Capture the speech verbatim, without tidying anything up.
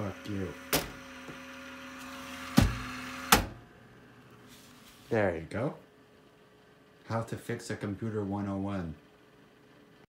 Fuck you. There you go. How to fix a computer one oh one.